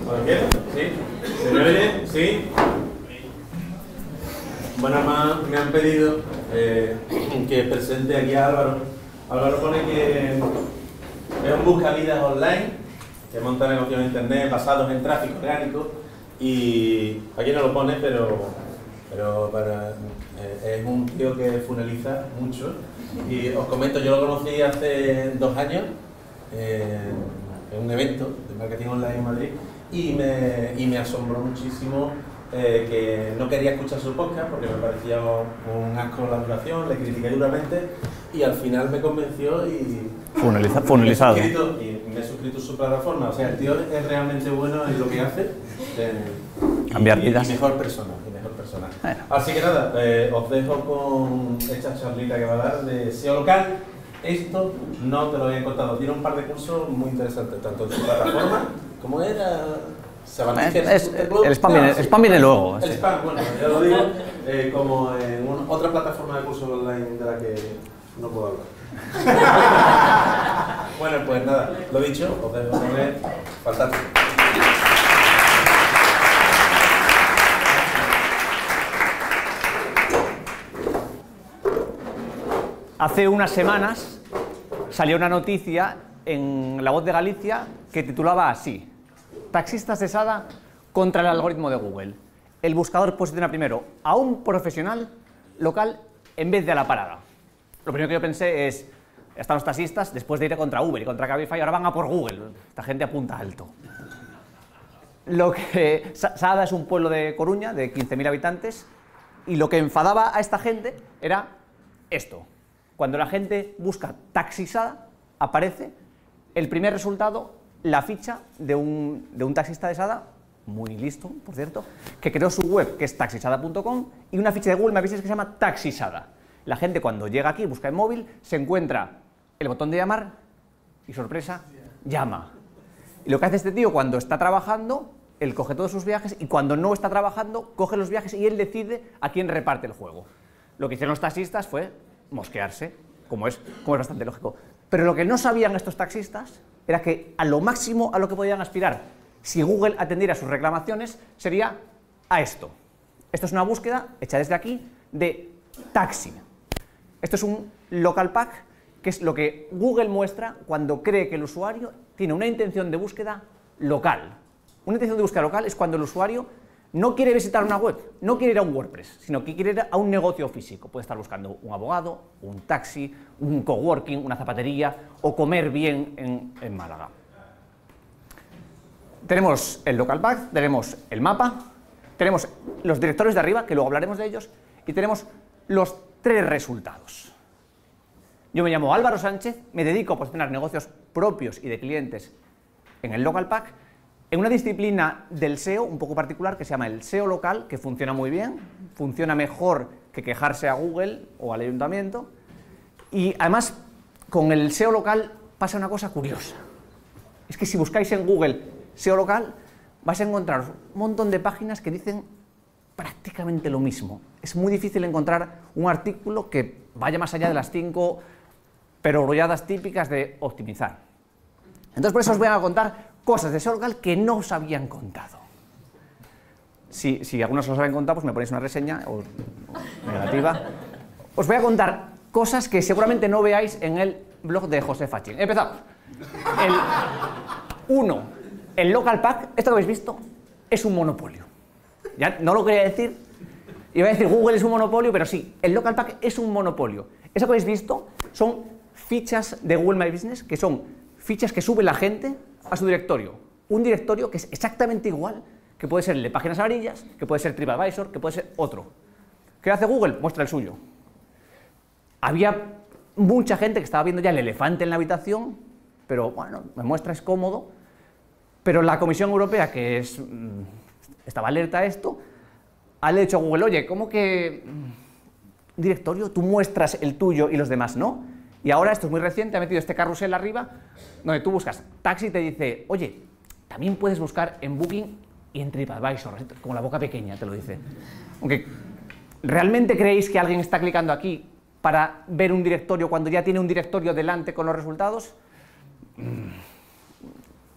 ¿Sí? ¿Se me oye? ¿Sí? Bueno, me han pedido que presente aquí a Álvaro. Álvaro pone que es un buscavidas online, que monta negocios en internet basados en tráfico orgánico, y aquí no lo pone, pero es un tío que funeliza mucho. Y os comento, yo lo conocí hace 2 años en un evento de marketing online en Madrid, y me asombró muchísimo que no quería escuchar su podcast porque me parecía un asco la duración, le critiqué duramente y al final me convenció y Funelizado. me he suscrito a su plataforma. O sea, el tío es realmente bueno en lo que hace. Cambiar vidas. Y mejor persona. Bueno. Así que nada, os dejo con esta charlita que va a dar de SEO local. Esto no te lo había contado. Tiene un par de cursos muy interesantes, tanto en su plataforma como era... El spam viene luego. El spam, bueno, ya lo digo, como en otra plataforma de cursos online de la que no puedo hablar. Bueno, pues nada, lo dicho, os dejo con él. Fantástico. Hace unas semanas salió una noticia en La Voz de Galicia que titulaba así: taxistas de Sada contra el algoritmo de Google. El buscador posiciona primero a un profesional local en vez de a la parada. Lo primero que yo pensé es, están los taxistas, después de ir contra Uber y contra Cabify, ahora van a por Google. Esta gente apunta alto. Sada es un pueblo de Coruña de 15.000 habitantes, y lo que enfadaba a esta gente era esto. Cuando la gente busca taxi Sada, aparece el primer resultado, la ficha de un taxista de Sada, muy listo, por cierto, que creó su web, que es taxisada.com, y una ficha de Google My Business que se llama Taxisada. La gente cuando llega aquí, busca en móvil, se encuentra el botón de llamar y, sorpresa, llama. Y lo que hace este tío cuando está trabajando, él coge todos sus viajes, y cuando no está trabajando, coge los viajes y él decide a quién reparte el juego. Lo que hicieron los taxistas fue mosquearse, como es bastante lógico. Pero lo que no sabían estos taxistas era que a lo máximo a lo que podían aspirar si Google atendiera sus reclamaciones sería a esto. Esto es una búsqueda hecha desde aquí de taxi. Esto es un local pack, que es lo que Google muestra cuando cree que el usuario tiene una intención de búsqueda local. Una intención de búsqueda local es cuando el usuario no quiere visitar una web, no quiere ir a un WordPress, sino que quiere ir a un negocio físico. Puede estar buscando un abogado, un taxi, un coworking, una zapatería o comer bien en Málaga. Tenemos el local path, tenemos el mapa, tenemos los directorios de arriba, que luego hablaremos de ellos, y tenemos los 3 resultados. Yo me llamo Álvaro Sánchez, me dedico a posicionar negocios propios y de clientes en el local pack, en una disciplina del SEO un poco particular que se llama el SEO local, que funciona muy bien, funciona mejor que quejarse a Google o al ayuntamiento, y además con el SEO local pasa una cosa curiosa. Es que si buscáis en Google SEO local, vais a encontrar un montón de páginas que dicen prácticamente lo mismo. Es muy difícil encontrar un artículo que vaya más allá de las 5 perogrulladas típicas de optimizar. Entonces por eso os voy a contar cosas de SEO local que no os habían contado. Si algunos os habían contado, pues me ponéis una reseña o negativa. Os voy a contar cosas que seguramente no veáis en el blog de José Fachín. Empezamos. 1. El local pack, esto que habéis visto, es un monopolio. Ya no lo quería decir, iba a decir Google es un monopolio, pero sí, el local pack es un monopolio. Eso que habéis visto son fichas de Google My Business, que son fichas que sube la gente a su directorio. Un directorio que es exactamente igual, que puede ser el de páginas amarillas, que puede ser TripAdvisor, que puede ser otro. ¿Qué hace Google? Muestra el suyo. Había mucha gente que estaba viendo ya el elefante en la habitación, pero bueno, me muestra, es cómodo. Pero la Comisión Europea, que estaba alerta a esto, ha dicho a Google, oye, ¿cómo que directorio? Tú muestras el tuyo y los demás no. Y ahora, esto es muy reciente, ha metido este carrusel arriba, donde tú buscas taxi y te dice, oye, también puedes buscar en Booking y en TripAdvisor, como la boca pequeña te lo dice. Aunque, ¿realmente creéis que alguien está clicando aquí para ver un directorio cuando ya tiene un directorio delante con los resultados?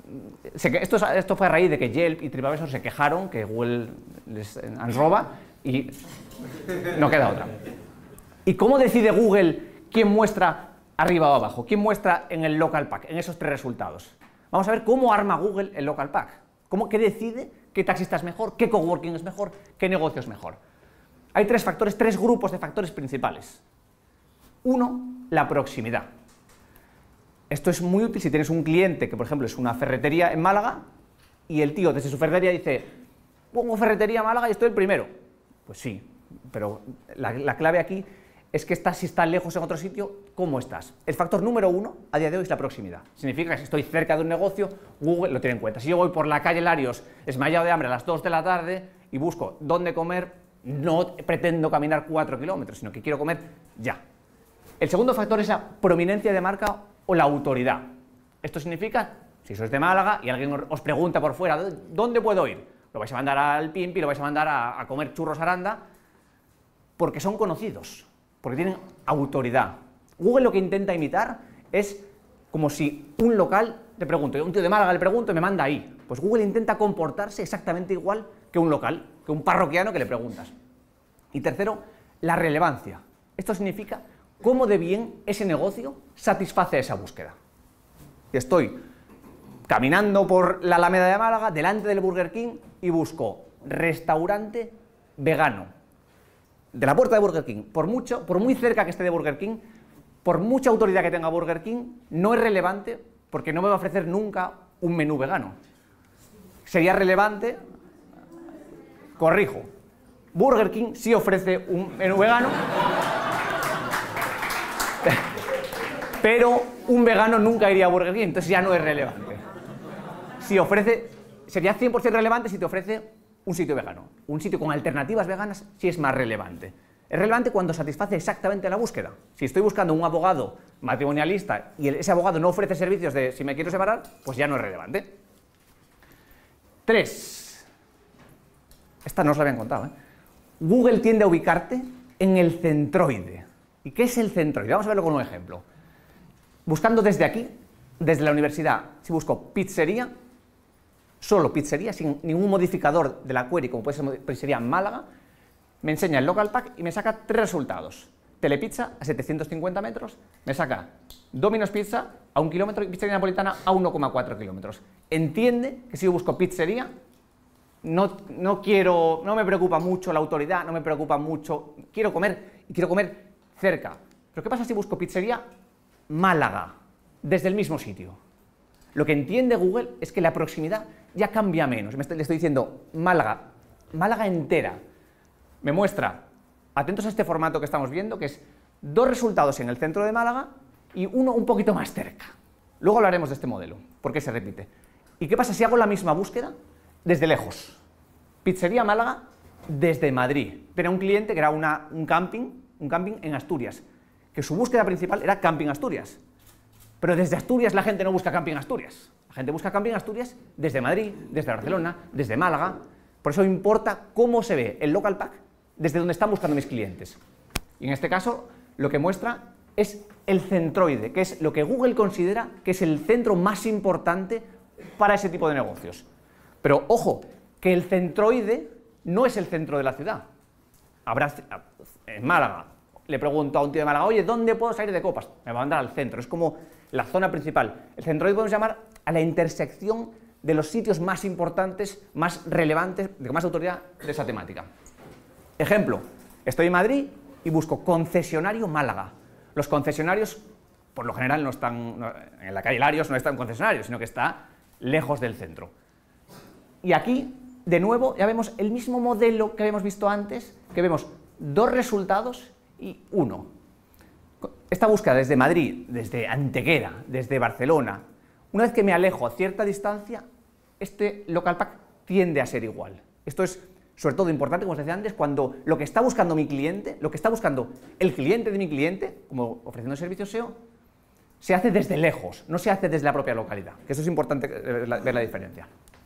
Esto fue a raíz de que Yelp y TripAdvisor se quejaron que Google les roba y no queda otra. ¿Y cómo decide Google quién muestra arriba o abajo? ¿Quién muestra en el local pack, en esos 3 resultados? Vamos a ver cómo arma Google el local pack. ¿Qué decide qué taxista es mejor, qué coworking es mejor, qué negocio es mejor? Hay 3 factores, 3 grupos de factores principales. 1, la proximidad. Esto es muy útil si tienes un cliente que, por ejemplo, es una ferretería en Málaga y el tío desde su ferretería dice: pongo ferretería en Málaga y estoy el primero. Pues sí, pero la clave aquí es que si estás lejos en otro sitio, ¿cómo estás? El factor número 1 a día de hoy es la proximidad. Significa que si estoy cerca de un negocio, Google lo tiene en cuenta. Si yo voy por la calle Larios esmayado de hambre a las 2 de la tarde y busco dónde comer, no pretendo caminar 4 kilómetros, sino que quiero comer ya. El segundo factor es la prominencia de marca o la autoridad. Esto significa, si sois de Málaga y alguien os pregunta por fuera, ¿dónde puedo ir? Lo vais a mandar al Pimpi, lo vais a mandar a comer churros Aranda, porque son conocidos, porque tienen autoridad. Google lo que intenta imitar es como si un local, le pregunto, un tío de Málaga le pregunto y me manda ahí. Pues Google intenta comportarse exactamente igual que un local, que un parroquiano que le preguntas. Y tercero, la relevancia. Esto significa cómo de bien ese negocio satisface esa búsqueda. Estoy caminando por la Alameda de Málaga, delante del Burger King, y busco restaurante vegano. De la puerta de Burger King, por muy cerca que esté de Burger King, por mucha autoridad que tenga Burger King, no es relevante porque no me va a ofrecer nunca un menú vegano. Sería relevante, corrijo, Burger King sí ofrece un menú vegano, pero un vegano nunca iría a Burger King, entonces ya no es relevante. Sería 100% relevante si te ofrece un sitio vegano. Un sitio con alternativas veganas sí es más relevante. Es relevante cuando satisface exactamente la búsqueda. Si estoy buscando un abogado matrimonialista y ese abogado no ofrece servicios de si me quiero separar, pues ya no es relevante. 3. Esta no os la habían contado, ¿eh? Google tiende a ubicarte en el centroide. ¿Y qué es el centroide? Vamos a verlo con un ejemplo. Buscando desde aquí, desde la universidad, si busco pizzería, solo pizzería, sin ningún modificador de la query, como puede ser pizzería Málaga, me enseña el local pack y me saca 3 resultados. Telepizza a 750 metros, me saca Domino's Pizza a 1 kilómetro y pizzería napolitana a 1,4 kilómetros. Entiende que si yo busco pizzería, no me preocupa mucho la autoridad, no me preocupa mucho, quiero comer y quiero comer cerca. Pero ¿qué pasa si busco pizzería Málaga, desde el mismo sitio? Lo que entiende Google es que la proximidad ya cambia menos. Le estoy diciendo Málaga, Málaga entera. Me muestra, atentos a este formato que estamos viendo, que es 2 resultados en el centro de Málaga y uno un poquito más cerca. Luego hablaremos de este modelo, porque se repite. ¿Y qué pasa si hago la misma búsqueda desde lejos? Pizzería Málaga desde Madrid. Tenía un cliente que era un camping en Asturias, que su búsqueda principal era Camping Asturias. Pero desde Asturias la gente no busca Camping Asturias. La gente busca Camping Asturias desde Madrid, desde Barcelona, desde Málaga. Por eso importa cómo se ve el local pack desde donde están buscando mis clientes. Y en este caso, lo que muestra es el centroide, que es lo que Google considera que es el centro más importante para ese tipo de negocios. Pero ojo, que el centroide no es el centro de la ciudad. En Málaga, le pregunto a un tío de Málaga, oye, ¿dónde puedo salir de copas? Me va a mandar al centro, es como la zona principal. El centroide podemos llamar a la intersección de los sitios más importantes, más relevantes, de más autoridad de esa temática. Ejemplo, estoy en Madrid y busco concesionario Málaga. Los concesionarios, por lo general, no están en la calle Larios, no están concesionarios, sino que está lejos del centro. Y aquí, de nuevo, ya vemos el mismo modelo que habíamos visto antes, que vemos 2 resultados y 1. Esta búsqueda desde Madrid, desde Antequera, desde Barcelona, una vez que me alejo a cierta distancia, este local pack tiende a ser igual. Esto es sobre todo importante, como os decía antes, cuando lo que está buscando mi cliente, lo que está buscando el cliente de mi cliente, como ofreciendo servicios SEO, se hace desde lejos, no se hace desde la propia localidad, que eso es importante ver la diferencia.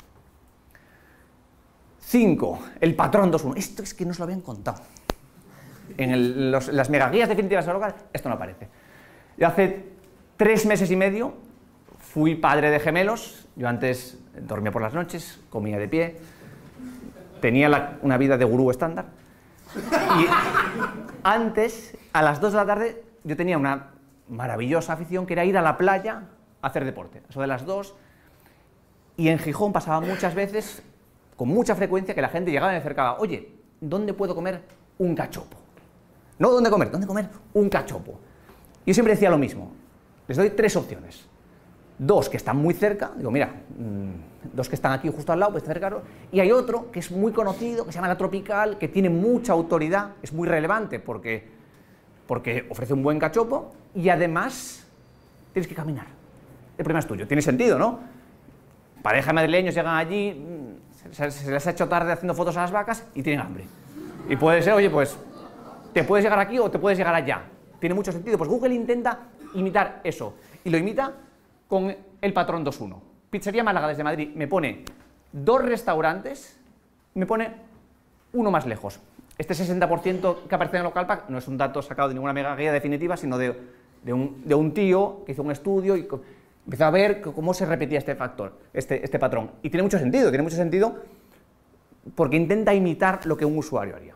5. El patrón 2.1. Esto es que no os lo habían contado. En las megaguías definitivas de local, esto no aparece. Yo hace 3 meses y medio Fui padre de gemelos, yo antes dormía por las noches, comía de pie, tenía una vida de gurú estándar. Y antes, a las 2 de la tarde, yo tenía una maravillosa afición que era ir a la playa a hacer deporte. Eso de las 2. Y en Gijón pasaba muchas veces, con mucha frecuencia, que la gente llegaba y me acercaba, oye, ¿dónde puedo comer un cachopo? No, ¿dónde comer un cachopo? Yo siempre decía lo mismo, les doy 3 opciones. 2 que están muy cerca, digo, mira, 2 que están aquí justo al lado, pues cerca, y hay otro que es muy conocido, que se llama La Tropical, que tiene mucha autoridad, es muy relevante porque ofrece un buen cachopo y además tienes que caminar. El problema es tuyo, tiene sentido, ¿no? Pareja de madrileños llegan allí, se les ha hecho tarde haciendo fotos a las vacas y tienen hambre. Y puede ser, oye, pues, te puedes llegar aquí o te puedes llegar allá. Tiene mucho sentido. Pues Google intenta imitar eso. Y lo imita con el patrón 2.1. Pizzería Málaga desde Madrid me pone 2 restaurantes, me pone uno más lejos. Este 60% que aparece en el local pack no es un dato sacado de ninguna mega guía definitiva, sino de un tío que hizo un estudio y empezó a ver cómo se repetía este patrón. Y tiene mucho sentido porque intenta imitar lo que un usuario haría.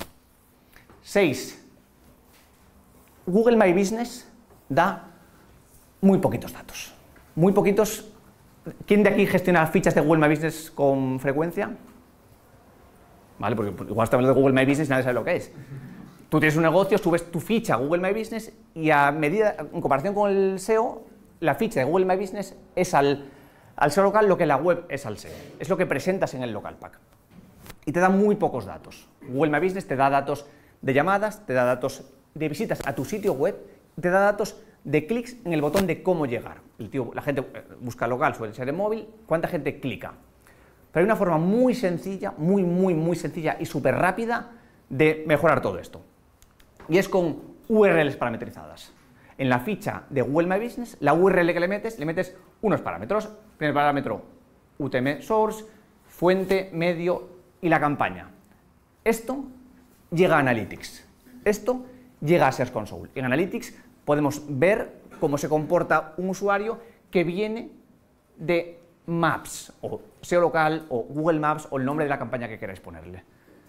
6. Google My Business da muy poquitos datos. Muy poquitos. ¿Quién de aquí gestiona fichas de Google My Business con frecuencia? ¿Vale? Porque igual está hablando de Google My Business y nadie sabe lo que es. Tú tienes un negocio, subes tu ficha a Google My Business y en comparación con el SEO, la ficha de Google My Business es al SEO local lo que la web es al SEO. Es lo que presentas en el local pack. Y te da muy pocos datos. Google My Business te da datos de llamadas, te da datos de visitas a tu sitio web, te da datos de clics en el botón de cómo llegar. La gente busca local, suele ser en móvil, ¿cuánta gente clica? Pero hay una forma muy sencilla, muy sencilla y súper rápida de mejorar todo esto. Y es con URLs parametrizadas. En la ficha de Google My Business, la URL que le metes unos parámetros. Primer parámetro, UTM source, fuente, medio y la campaña. Esto llega a Analytics. Esto llega a Search Console. En Analytics podemos ver cómo se comporta un usuario que viene de Maps, o SEO local, o Google Maps, o el nombre de la campaña que queráis ponerle.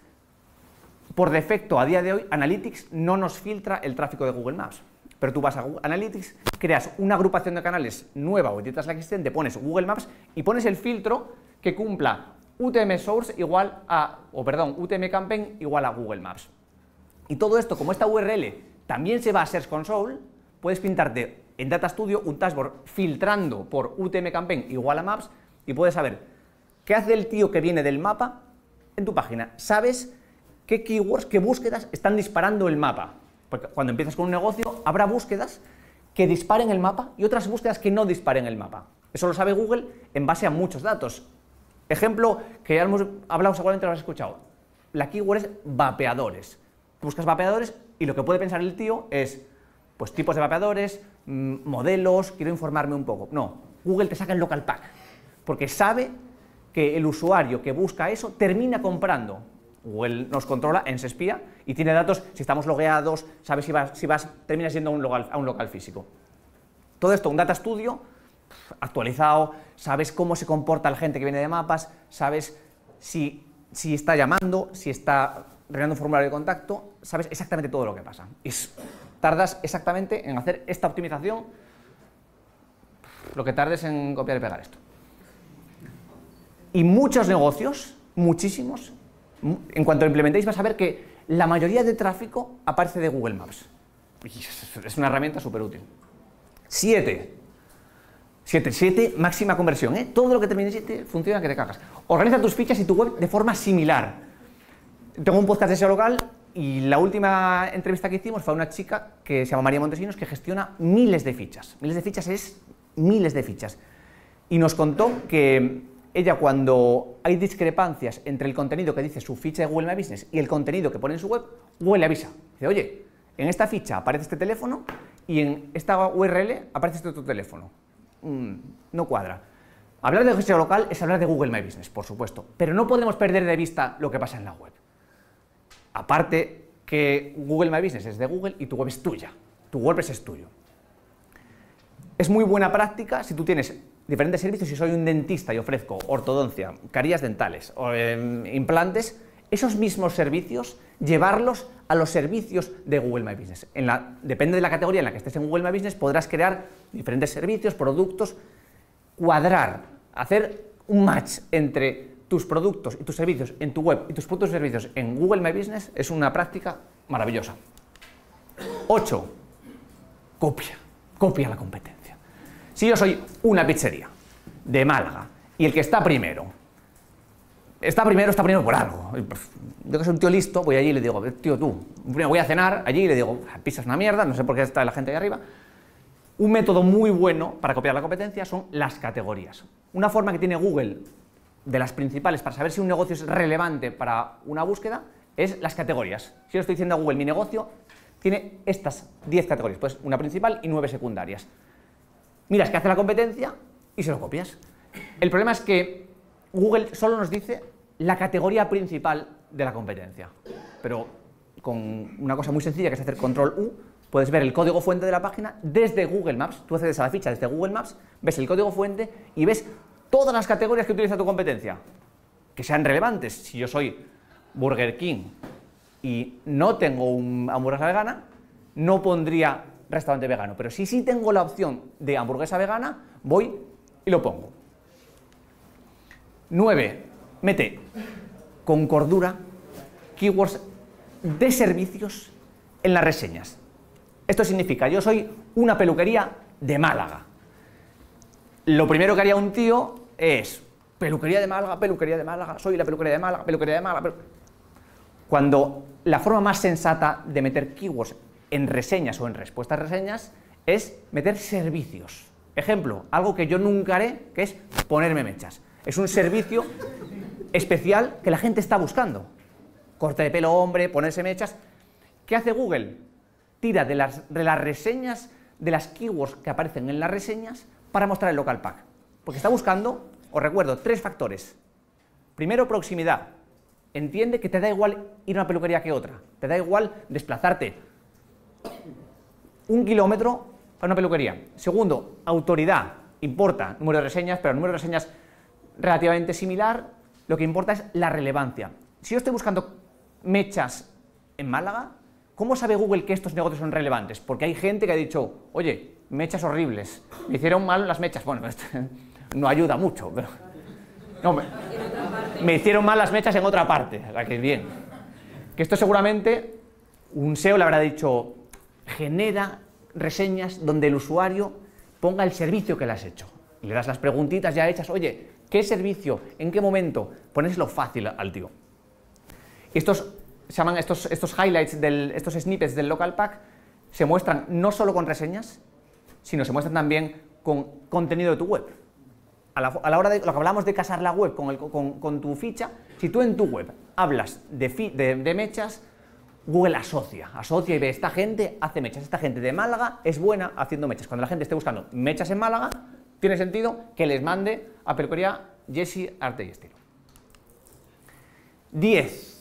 Por defecto, a día de hoy, Analytics no nos filtra el tráfico de Google Maps. Pero tú vas a Google Analytics, creas una agrupación de canales nueva o editas la existente, pones Google Maps y pones el filtro que cumpla UTM Source igual a, UTM Campaign igual a Google Maps. Y todo esto, como esta URL también se va a Search Console, puedes pintarte en Data Studio un dashboard filtrando por UTM Campaign igual a Maps y puedes saber qué hace el tío que viene del mapa en tu página. Sabes qué keywords, qué búsquedas están disparando el mapa. Porque cuando empiezas con un negocio, habrá búsquedas que disparen el mapa y otras búsquedas que no disparen el mapa. Eso lo sabe Google en base a muchos datos. Ejemplo que ya hemos hablado, seguramente lo has escuchado. La keyword es vapeadores. Buscas vapeadores y lo que puede pensar el tío es, pues tipos de vapeadores, modelos, quiero informarme un poco. No, Google te saca el local pack, porque sabe que el usuario que busca eso termina comprando. Google nos controla, se espía y tiene datos si estamos logueados, sabe si terminas yendo a un local físico. Todo esto, un Data Studio actualizado, sabes cómo se comporta la gente que viene de mapas, sabes si está llamando, si está rellenando un formulario de contacto, sabes exactamente todo lo que pasa. Tardas exactamente en hacer esta optimización lo que tardes en copiar y pegar esto. Y muchos negocios, muchísimos, en cuanto lo implementéis vas a ver que la mayoría de tráfico aparece de Google Maps. Y es una herramienta súper útil. 7, máxima conversión, ¿eh? Todo lo que termine en 7 funciona que te cagas. Organiza tus fichas y tu web de forma similar. Tengo un podcast de SEO local y la última entrevista que hicimos fue a una chica que se llama María Montesinos que gestiona miles de fichas. Miles de fichas es miles de fichas. Y nos contó que ella, cuando hay discrepancias entre el contenido que dice su ficha de Google My Business y el contenido que pone en su web, Google le avisa. Dice, oye, en esta ficha aparece este teléfono y en esta URL aparece este otro teléfono. No cuadra. Hablar de SEO local es hablar de Google My Business, por supuesto, pero no podemos perder de vista lo que pasa en la web. Aparte que Google My Business es de Google y tu web es tuya, tu WordPress es tuyo. es muy buena práctica si tú tienes diferentes servicios. Si soy un dentista y ofrezco ortodoncia, carillas dentales, o, implantes, esos mismos servicios, llevarlos a los servicios de Google My Business. Depende de la categoría en la que estés en Google My Business, podrás crear diferentes servicios, productos, cuadrar, hacer un match entre tus productos y tus servicios en tu web y tus productos y servicios en Google My Business. Es una práctica maravillosa. 8. Copia la competencia. Si yo soy una pizzería de Málaga y el que está primero por algo. Yo que soy un tío listo, voy allí y le digo, tío, tú, primero voy a cenar allí y le digo, la pizza es una mierda, no sé por qué está la gente ahí arriba. Un método muy bueno para copiar la competencia son las categorías. Una forma que tiene Google, de las principales, para saber si un negocio es relevante para una búsqueda, es las categorías. Si yo estoy diciendo a Google, mi negocio tiene estas 10 categorías, pues una principal y 9 secundarias. Miras qué hace la competencia y se lo copias. El problema es que Google solo nos dice la categoría principal de la competencia, pero con una cosa muy sencilla que es hacer control U, puedes ver el código fuente de la página desde Google Maps. Tú accedes a la ficha desde Google Maps, ves el código fuente y ves todas las categorías que utiliza tu competencia, que sean relevantes. Si yo soy Burger King y no tengo una hamburguesa vegana, no pondría restaurante vegano, pero si sí tengo la opción de hamburguesa vegana, voy y lo pongo. 9. Mete con cordura keywords de servicios en las reseñas. Esto significa, yo soy una peluquería de Málaga. Lo primero que haría un tío es peluquería de Málaga, soy la peluquería de Málaga, peluquería de Málaga. Cuando la forma más sensata de meter keywords en reseñas o en respuestas a reseñas es meter servicios. Ejemplo, algo que yo nunca haré, que es ponerme mechas. Es un servicio especial que la gente está buscando. Corte de pelo hombre, ponerse mechas. ¿Qué hace Google? Tira de las reseñas, de las keywords que aparecen en las reseñas para mostrar el local pack. Porque está buscando, os recuerdo, 3 factores. Primero, proximidad. Entiende que te da igual ir a una peluquería que otra. Te da igual desplazarte 1 kilómetro para una peluquería. Segundo, autoridad. Importa número de reseñas, pero el número de reseñas relativamente similar. Lo que importa es la relevancia. Si yo estoy buscando mechas en Málaga, ¿cómo sabe Google que estos negocios son relevantes? Porque hay gente que ha dicho, oye, mechas horribles, me hicieron mal las mechas. Bueno, esto no ayuda mucho, pero... No, me hicieron mal las mechas en otra parte, o sea, que bien. Que esto seguramente un SEO le habrá dicho, genera reseñas donde el usuario ponga el servicio que le has hecho. Y le das las preguntitas ya hechas, oye, ¿qué servicio? ¿En qué momento? Poneslo fácil al tío. Y estos se llaman estos highlights, estos snippets del local pack, se muestran no solo con reseñas, sino se muestran también con contenido de tu web. A la hora de lo que hablamos de casar la web con tu ficha, si tú en tu web hablas de mechas, Google asocia y ve, esta gente hace mechas, esta gente de Málaga es buena haciendo mechas. Cuando la gente esté buscando mechas en Málaga, tiene sentido que les mande a peluquería Jesse Arte y Estilo. 10.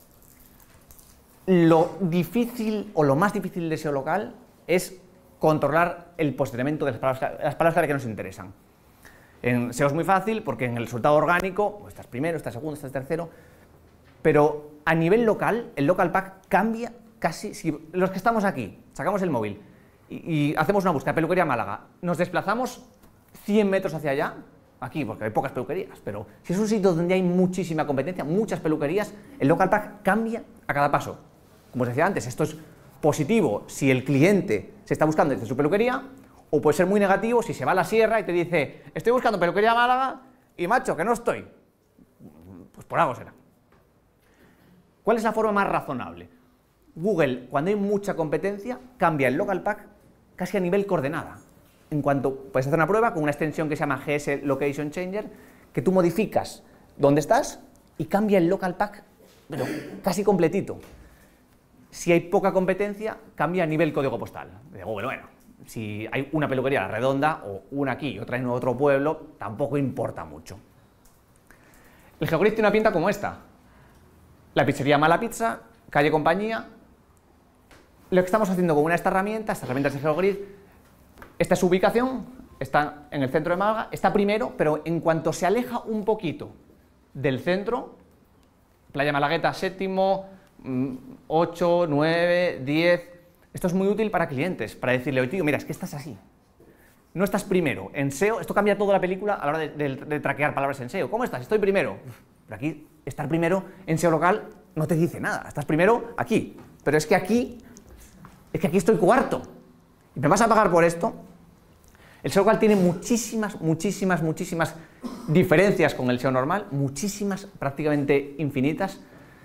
Lo difícil o lo más difícil de SEO local es controlar el posicionamiento de las palabras clave que nos interesan. En SEO es muy fácil porque en el resultado orgánico, estás primero, estás segundo, estás tercero, pero a nivel local, el local pack cambia casi. Si los que estamos aquí sacamos el móvil y hacemos una búsqueda, peluquería Málaga, nos desplazamos 100 metros hacia allá, aquí porque hay pocas peluquerías, pero si es un sitio donde hay muchísima competencia, muchas peluquerías, el local pack cambia a cada paso. Como os decía antes, esto es positivo si el cliente se está buscando desde su peluquería, o puede ser muy negativo si se va a la sierra y te dice, estoy buscando peluquería Málaga y macho, que no estoy. Pues por algo será. ¿Cuál es la forma más razonable? Google, cuando hay mucha competencia, cambia el local pack casi a nivel coordenada. En cuanto puedes hacer una prueba con una extensión que se llama GS Location Changer, que tú modificas dónde estás y cambia el local pack, pero casi completito. Si hay poca competencia, cambia a nivel código postal. De Google, bueno, si hay una peluquería a la Redonda o una aquí y otra en otro pueblo, tampoco importa mucho. El GeoGrid tiene una pinta como esta. La pizzería Mala Pizza, calle Compañía. Lo que estamos haciendo con esta herramienta es de GeoGrid, esta es su ubicación, está en el centro de Málaga, está primero, pero en cuanto se aleja un poquito del centro, Playa Malagueta séptimo, 8, 9, 10... Esto es muy útil para clientes, para decirle, oye tío, mira, es que estás así. No estás primero. En SEO, esto cambia toda la película a la hora de traquear palabras en SEO. ¿Cómo estás? Estoy primero. Pero aquí, estar primero en SEO local no te dice nada. Estás primero aquí. Pero es que aquí estoy cuarto. ¿Y me vas a pagar por esto? El SEO local tiene muchísimas diferencias con el SEO normal, muchísimas, prácticamente infinitas.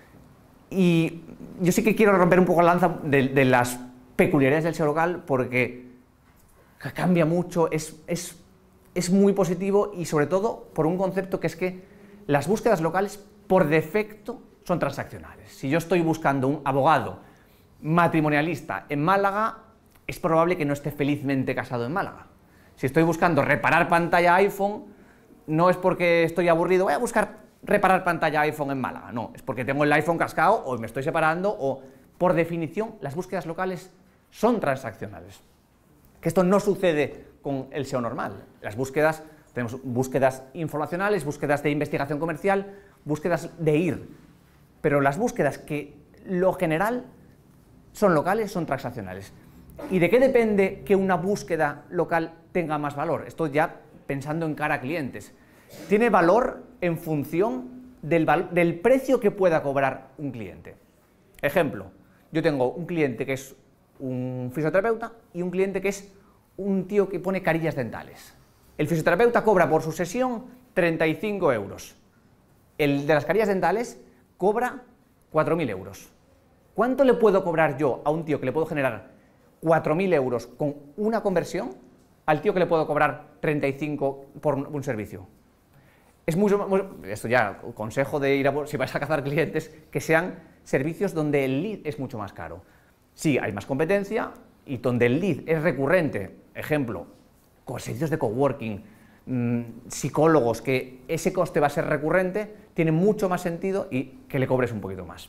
Y yo sí que quiero romper un poco la lanza de las peculiaridades del SEO local porque cambia mucho, es muy positivo y sobre todo por un concepto que es que las búsquedas locales por defecto son transaccionales. Si yo estoy buscando un abogado matrimonialista en Málaga, es probable que no esté felizmente casado en Málaga. Si estoy buscando reparar pantalla iPhone, no es porque estoy aburrido, voy a buscar reparar pantalla iPhone en Málaga, no, es porque tengo el iPhone cascado o me estoy separando o, por definición, las búsquedas locales son transaccionales. Que esto no sucede con el SEO normal. Las búsquedas, tenemos búsquedas informacionales, búsquedas de investigación comercial, búsquedas de ir, pero las búsquedas que lo general son locales, son transaccionales. ¿Y de qué depende que una búsqueda local tenga más valor? Esto ya pensando en cara a clientes. Tiene valor en función del precio que pueda cobrar un cliente. Ejemplo, yo tengo un cliente que es un fisioterapeuta y un cliente que es un tío que pone carillas dentales. El fisioterapeuta cobra por su sesión 35 euros. El de las carillas dentales cobra 4.000 euros. ¿Cuánto le puedo cobrar yo a un tío que le puedo generar 4.000 euros con una conversión al tío que le puedo cobrar 35 por un servicio? Es mucho, esto ya, consejo de ir a, si vais a cazar clientes, que sean servicios donde el lead es mucho más caro. Sí, hay más competencia y donde el lead es recurrente, ejemplo, con servicios de coworking, psicólogos, que ese coste va a ser recurrente, tiene mucho más sentido y que le cobres un poquito más.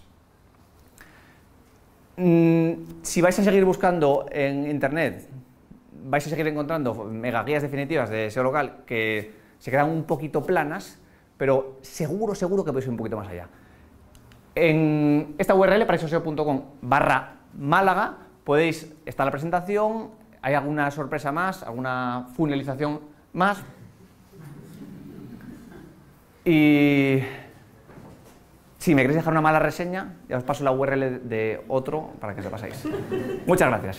Si vais a seguir buscando en internet, vais a seguir encontrando mega guías definitivas de SEO local que se quedan un poquito planas, pero seguro que podéis ir un poquito más allá. En esta URL, paraisoseo.com/Málaga, podéis estar la presentación, hay alguna sorpresa más, alguna funelización más. Y si me queréis dejar una mala reseña, ya os paso la URL de otro para que se paséis. Muchas gracias.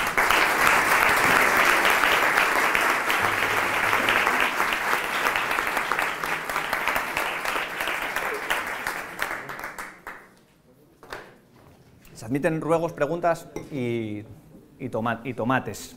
Se admiten ruegos, preguntas y tomates.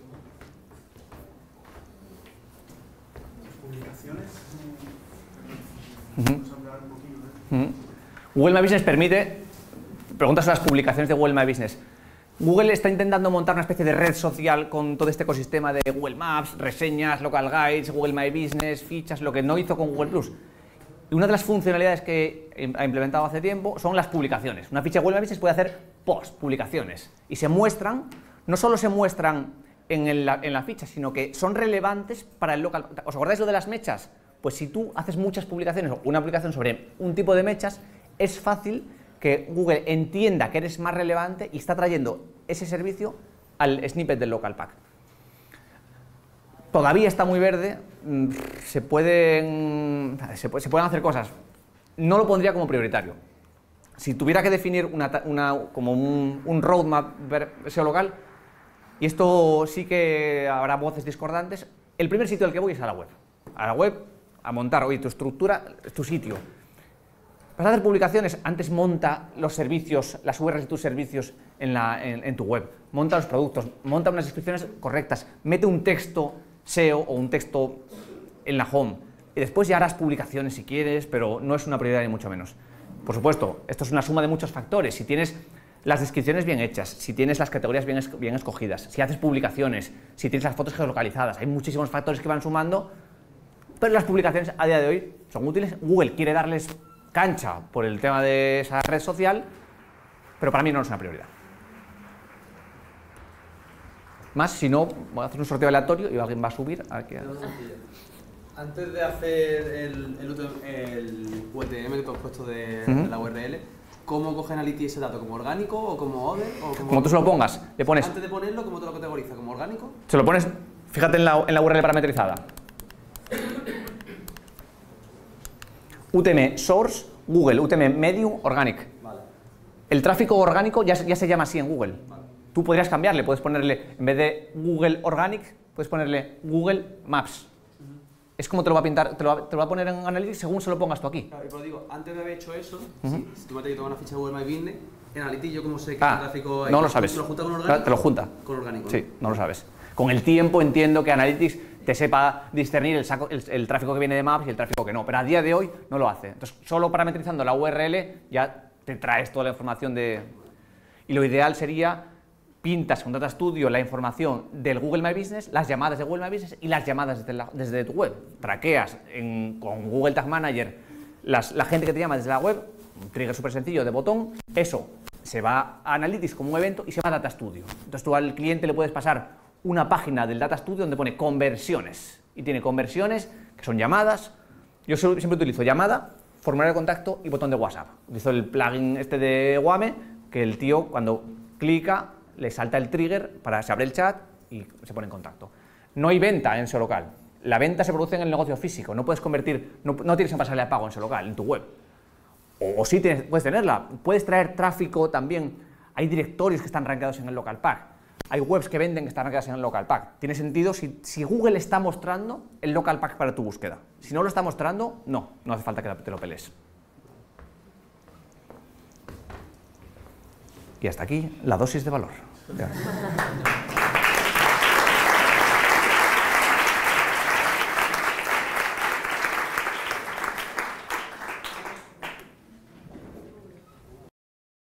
¿Publicaciones? Vamos a hablar un poquito, Google My Business permite, preguntas sobre las publicaciones de Google My Business. Google está intentando montar una especie de red social con todo este ecosistema de Google Maps, reseñas, local guides, Google My Business, fichas, lo que no hizo con Google Plus. Y una de las funcionalidades que ha implementado hace tiempo son las publicaciones. Una ficha de Google My Business puede hacer post, publicaciones, y se muestran, no solo se muestran en la ficha, sino que son relevantes para el local. ¿Os acordáis lo de las mechas? Pues si tú haces muchas publicaciones o una publicación sobre un tipo de mechas, es fácil que Google entienda que eres más relevante y está trayendo ese servicio al snippet del local pack. Todavía está muy verde, se pueden hacer cosas. No lo pondría como prioritario. Si tuviera que definir como un roadmap SEO local, y esto sí que habrá voces discordantes, el primer sitio al que voy es a la web. A la web, a montar, oye, tu estructura, tu sitio. Vas a hacer publicaciones, antes monta los servicios, las URLs de tus servicios en tu web. Monta los productos, monta unas descripciones correctas, mete un texto SEO o un texto en la home. Y después ya harás publicaciones si quieres, pero no es una prioridad ni mucho menos. Por supuesto, esto es una suma de muchos factores. Si tienes las descripciones bien hechas, si tienes las categorías bien escogidas, si haces publicaciones, si tienes las fotos geolocalizadas, hay muchísimos factores que van sumando, pero las publicaciones a día de hoy son útiles. Google quiere darles cancha por el tema de esa red social, pero para mí no es una prioridad. más, si no, voy a hacer un sorteo aleatorio y alguien va a subir. Antes de hacer el UTM que tú has puesto de la URL, ¿cómo coge Analytics ese dato? ¿Como orgánico o como other? Como tú se lo pongas, le pones... Antes de ponerlo, ¿cómo te lo categoriza? ¿Como orgánico? Se lo pones, fíjate en la URL parametrizada. UTM Source, Google, UTM Medium, Organic. Vale. El tráfico orgánico ya se llama así en Google. Vale. Tú podrías cambiarle, puedes ponerle, en vez de Google Organic, puedes ponerle Google Maps. Es como te lo va a pintar, te lo va a poner en Analytics según se lo pongas tú aquí. Claro, pero digo, antes de haber hecho eso, si tú me has dicho una ficha de Google My Business, en Analytics yo como sé que el tráfico hay, no lo sabes. ¿te lo junta con orgánico? Claro, te lo junta. Con orgánico. Sí, no lo sabes. Con el tiempo entiendo que Analytics te sepa discernir el tráfico que viene de Maps y el tráfico que no, pero a día de hoy no lo hace. Entonces, solo parametrizando la URL ya te traes toda la información de... Y lo ideal sería pintas con Data Studio la información del Google My Business, las llamadas de Google My Business y las llamadas desde tu web. Traqueas con Google Tag Manager la gente que te llama desde la web, un trigger súper sencillo de botón, eso se va a Analytics como un evento y se va a Data Studio. Entonces tú al cliente le puedes pasar una página del Data Studio donde pone conversiones y tiene conversiones que son llamadas. Yo siempre utilizo llamada, formulario de contacto y botón de WhatsApp. Utilizo el plugin este de Wame que el tío cuando clica le salta el trigger para se abre el chat y se pone en contacto. No hay venta en SEO local. La venta se produce en el negocio físico. No puedes convertir, no tienes que pasarle a pago en SEO local, en tu web. O sí puedes tenerla. Puedes traer tráfico también. Hay directorios que están rankeados en el local pack. Hay webs que venden que están rankeadas en el local pack. Tiene sentido si Google está mostrando el local pack para tu búsqueda. Si no lo está mostrando, no hace falta que te lo pelees. Y hasta aquí la dosis de valor.